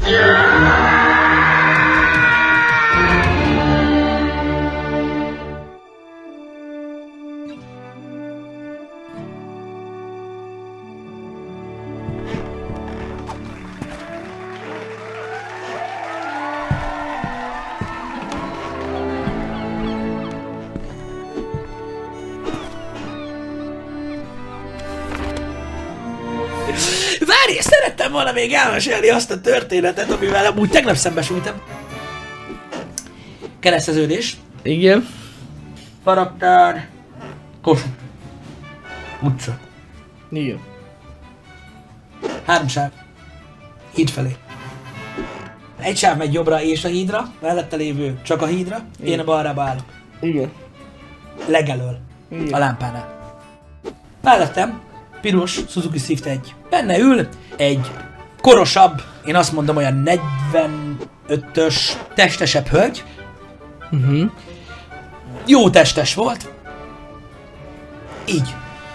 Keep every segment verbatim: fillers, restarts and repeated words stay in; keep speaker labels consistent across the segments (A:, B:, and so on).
A: Várj, szerettem volna még elmesélni azt a történetet, amivel amúgy tegnap szembesültem. Kereszteződés.
B: Igen.
A: Paraktár. Kossuth. Utca.
B: Igen.
A: Három sáv. Híd felé. Egy sáv megy jobbra és a hídra, mellette lévő csak a hídra,
B: igen.
A: Én a balrába állok.
B: Igen.
A: Legelől.
B: Igen.
A: A lámpánál. Mellettem piros Suzuki Swift egy. Benne ül egy korosabb, én azt mondom olyan negyvenötös testesebb hölgy.
B: Uh-huh.
A: Jó testes volt. Így.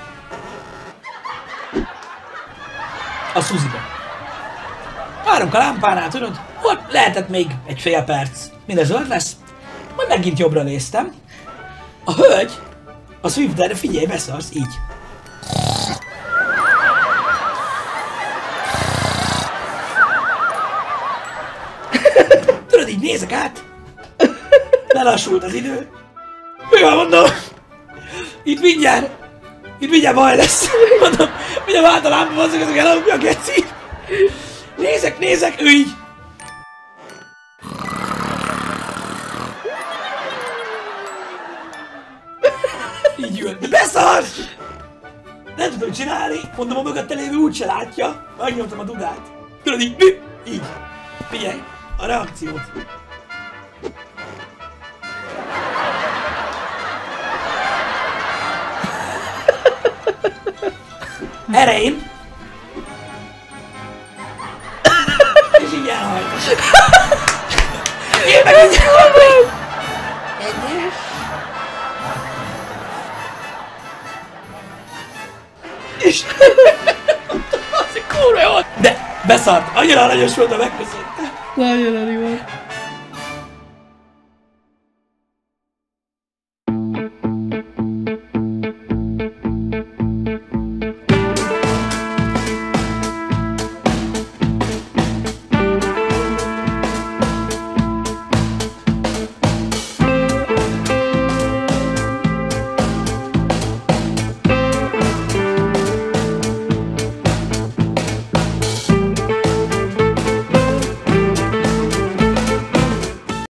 A: A Suziba. Várunk a lámpánál, tudod? Ott lehetett még egy fél perc. Mindez zöld lesz. Majd megint jobbra néztem. A hölgy, a Swift, de figyelj, beszarsz, így. Tudod, így nézek át. Lelassult az idő. Mi van, mondom? Itt mindjárt. Itt mindjárt baj lesz. Mondom, mindjárt vált a lámpa, hozzak, ezek elaludni a geci. Nézek, nézek, ő így. Így ül. De beszarsz! Nem tudom csinálni. Mondom, a mögötte lévő úgyse látja. Megnyomtam a dudát. Tudod, így. Így. Figyelj, a reakciót. Erején. És így elhajt. Én meg így elhajt. Egyes. És... Az egy kurva jó. De beszart. Annyira aranyos volt, a megköszönte.
B: Nagyon elég volt.